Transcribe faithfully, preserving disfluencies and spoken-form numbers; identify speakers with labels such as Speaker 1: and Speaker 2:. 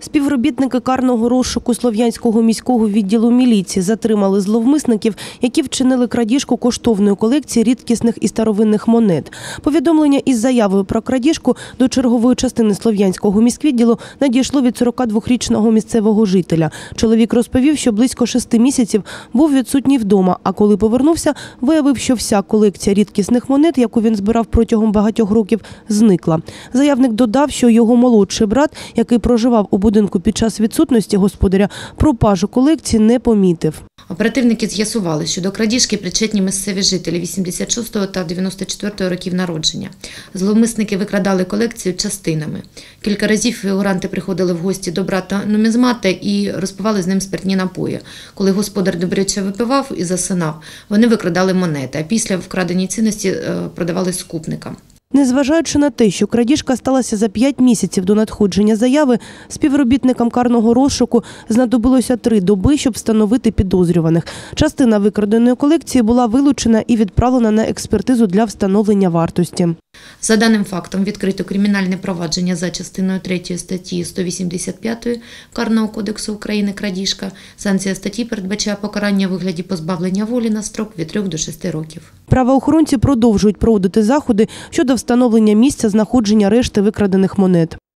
Speaker 1: Співробітники карного розшуку Слов'янського міського відділу міліції затримали зловмисників, які вчинили крадіжку коштовної колекції рідкісних і старовинних монет. Повідомлення із заявою про крадіжку до чергової частини Слов'янського міськвідділу надійшло від сорокадвохрічного місцевого жителя. Чоловік розповів, що близько шести місяців був відсутній вдома, а коли повернувся, виявив, що вся колекція рідкісних монет, яку він збирав протягом багатьох років, зникла. Заявник додав, що його молодший брат, який проживав у будинку під час відсутності господаря, пропажу колекції не помітив.
Speaker 2: Оперативники з'ясували, що до крадіжки причетні місцеві жителі вісімдесят шостого та дев'яносто четвертого років народження. Зловмисники викрадали колекцію частинами. Кілька разів фігуранти приходили в гості до брата нумізмата і розпивали з ним спиртні напої. Коли господар добряче випивав і засинав, вони викрадали монети, а після вкрадені цінності продавали скупникам.
Speaker 1: Незважаючи на те, що крадіжка сталася за п'ять місяців до надходження заяви, співробітникам карного розшуку знадобилося три доби, щоб встановити підозрюваних. Частина викраденої колекції була вилучена і відправлена на експертизу для встановлення вартості.
Speaker 2: За даним фактом відкрито кримінальне провадження за частиною третьої статті сто вісімдесят п'ять Карного кодексу України «Крадіжка». Санкція статті передбачає покарання у вигляді позбавлення волі на строк від трьох до шести років.
Speaker 1: Правоохоронці продовжують проводити заходи щодо встановлення місця знаходження решти викрадених монет.